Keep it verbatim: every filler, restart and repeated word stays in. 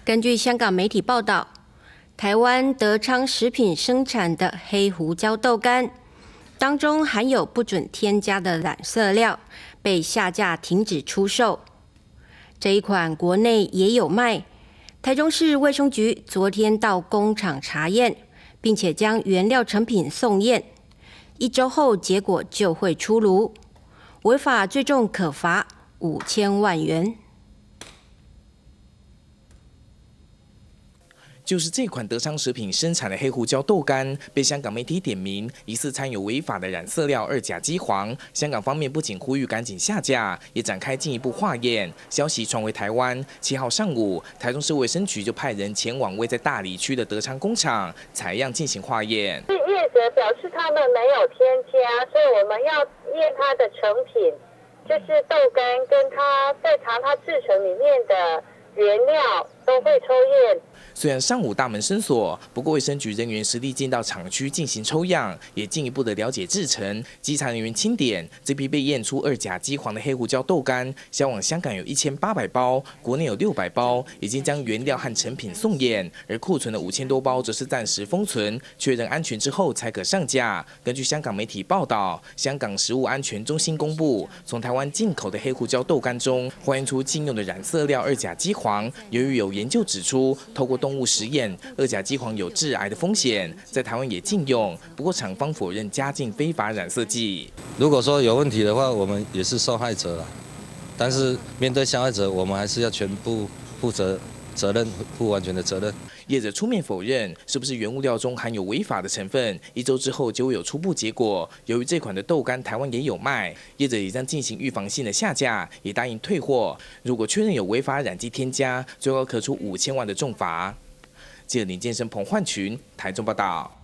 根据香港媒体报道，台湾德昌食品生产的黑胡椒豆干当中含有不准添加的染色料，被下架停止出售。这一款国内也有卖。台中市卫生局昨天到工厂查验，并且将原料成品送验，一周后结果就会出炉。违法最重可罚五千万元。 就是这款德昌食品生产的黑胡椒豆干，被香港媒体点名，疑似掺有违法的染色料二甲基黄。香港方面不仅呼吁赶紧下架，也展开进一步化验。消息传回台湾，七号上午，台中市卫生局就派人前往位在大里区的德昌工厂采样进行化验。 业者表示他们没有添加，所以我们要验它的成品，就是豆干跟它在查它制成里面的原料都会抽验。 虽然上午大门深锁，不过卫生局人员实地进到厂区进行抽样，也进一步的了解制成。稽查人员清点，这批被验出二甲基黄的黑胡椒豆干，销往香港有一千八百包，国内有六百包，已经将原料和成品送验，而库存的五千多包则是暂时封存，确认安全之后才可上架。根据香港媒体报道，香港食物安全中心公布，从台湾进口的黑胡椒豆干中，还原出禁用的染色料二甲基黄。由于有研究指出，透过动物实验，二甲基黄有致癌的风险，在台湾也禁用。不过厂方否认加进非法染色剂。 如果说有问题的话，我们也是受害者啦。但是面对消费者，我们还是要全部负责责任，负完全的责任。 业者出面否认，是不是原物料中含有违法的成分？一周之后就会有初步结果。由于这款的豆干台湾也有卖，业者也将进行预防性的下架，也答应退货。如果确认有违法染剂添加，最高可处五千万的重罚。记者林建生、彭焕群台中报道。